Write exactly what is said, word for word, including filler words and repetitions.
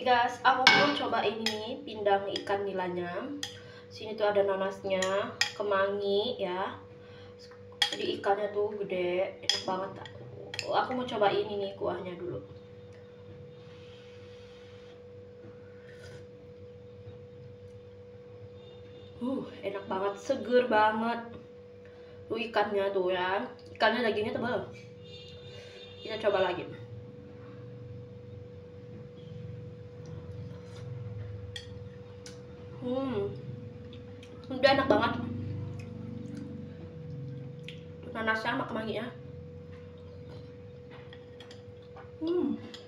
guys, aku mau cobain ini pindang ikan nilanya. Sini tuh ada nanasnya, kemangi ya. Jadi ikannya tuh gede, enak banget. Aku mau cobain ini kuahnya dulu. Uh, enak banget, seger banget. Tuh ikannya tuh ya, ikannya dagingnya tebal. Kita coba lagi. Hmm, udah enak banget. Nanasnya sama kemanginya. Hmm.